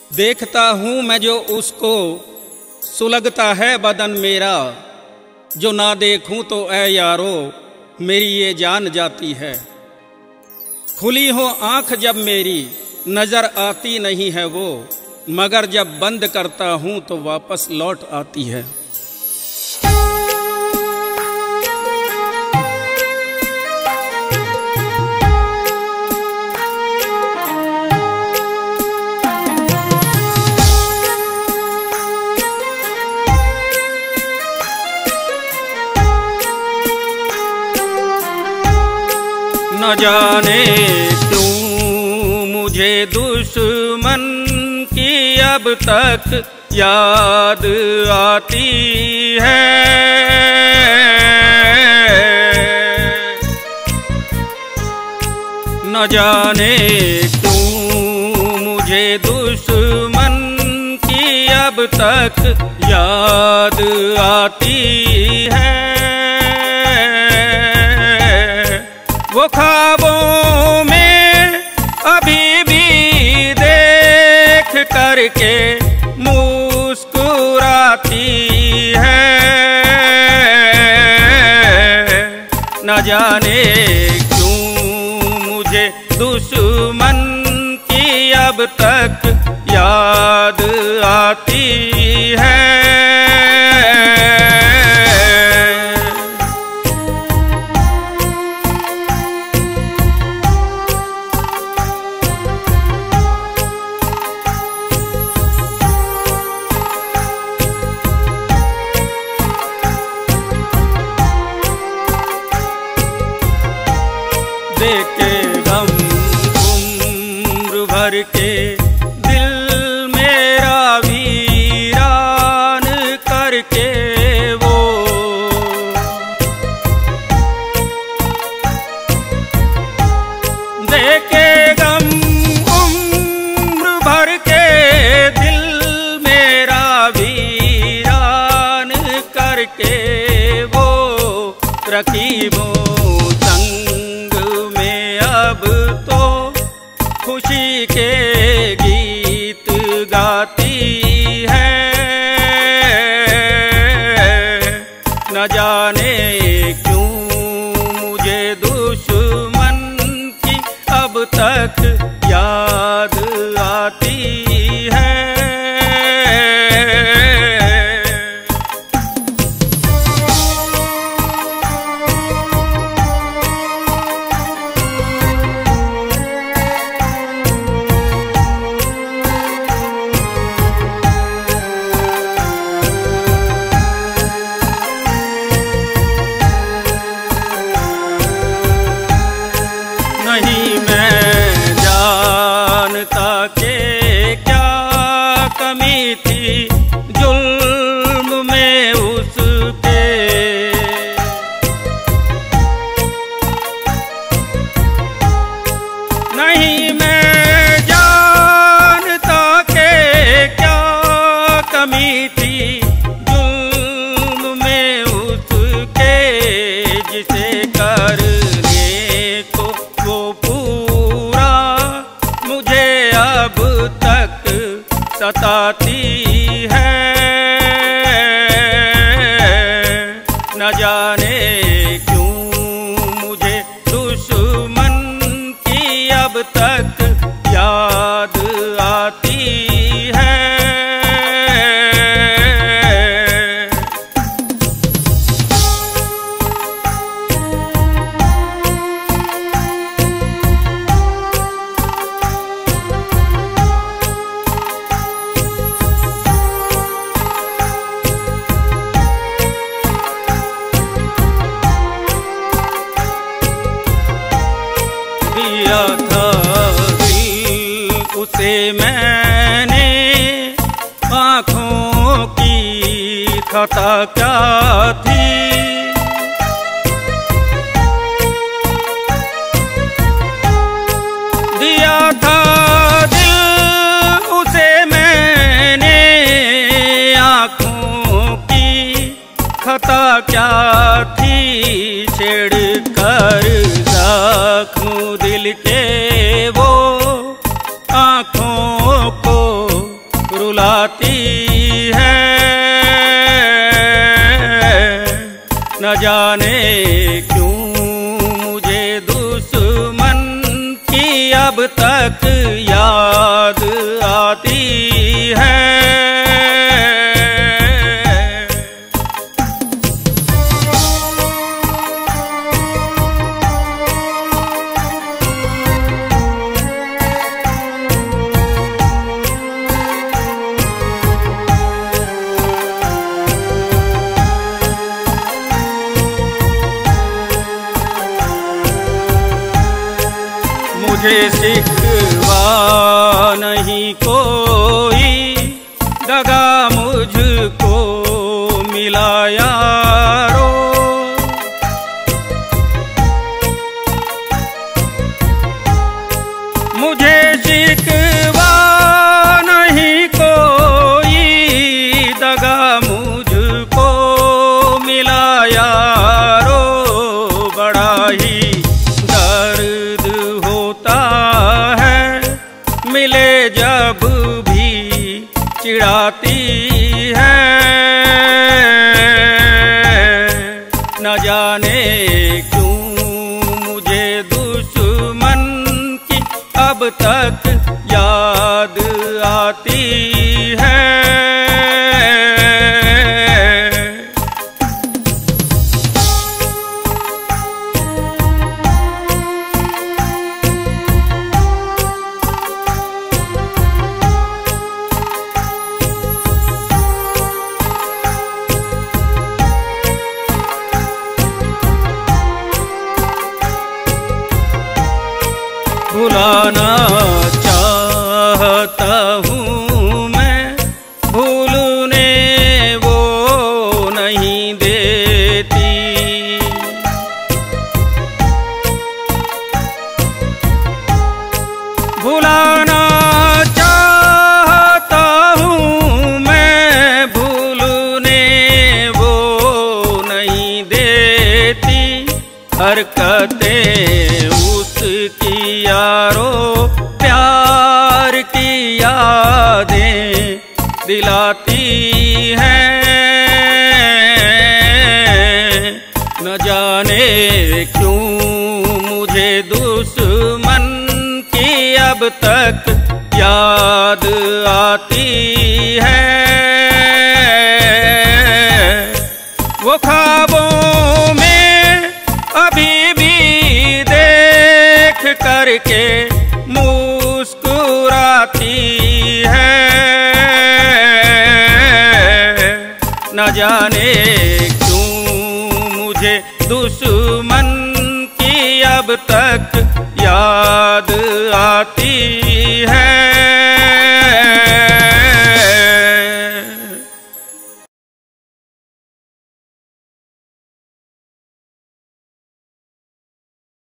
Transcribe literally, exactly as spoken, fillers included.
देखता हूँ मैं जो उसको सुलगता है बदन मेरा, जो ना देखूं तो ऐ यारो मेरी ये जान जाती है। खुली हो आँख जब मेरी नज़र आती नहीं है वो, मगर जब बंद करता हूँ तो वापस लौट आती है। न जाने क्यों मुझे दुश्मन की अब तक याद आती है। न जाने क्यों मुझे दुश्मन की अब तक याद आती है। वो ख्वाबों में अभी भी देख करके मुस्कुराती है। न जाने क्यों मुझे दुश्मन की अब तक याद आती है। देखे गम उम्र भर के दिल मेरा वीरान करके वो, देखे गम उम्र भर के दिल मेरा वीरान करके वो, रकीबों अब तो खुशी के गीत गाती है। न जाने क्यों मुझे दुश्मन की अब तक याद आती है। नहीं मैं जानता कि क्या कमी थी जुल्म में उसके, नहीं मैं जानता कि क्या कमी थी जुल्म में उसके, जिसे कर सताती है। न जाने क्यों मुझे दुश्मन की अब तक याद आती है। दिया था दिल उसे मैंने, आँखों की खता क्या थी। दिया था दिल उसे मैंने, आँखों की खता क्या थी। छेड़ कर जख्म दिल के वो आँखों को रुलाती है। न जाने क्यों मुझे दुश्मन की अब तक याद आती है। मुझे शिकवा नहीं कोई, दगा मुझको मिला यारो। मुझे शिकवा नहीं कोई, दगा मुझको मिला यारो। बड़ा ही मिले जब भी चिढ़ाती है। न जाने क्यों मुझे दुश्मन की अब तक याद आती है। भुलाना चाहता हूँ मैं, भूलने वो नहीं देती। भुलाना चाहता हूँ मैं, भूलने वो नहीं देती। हरकतें उसकी यारो प्यार की यादें दिलाती हैं। न जाने क्यों मुझे दुश्मन की अब तक याद आती है। वो ख्वाबों में अभी भी देख करके मुस्कुराती है। न जाने क्यों मुझे दुश्मन की अब तक याद आती है।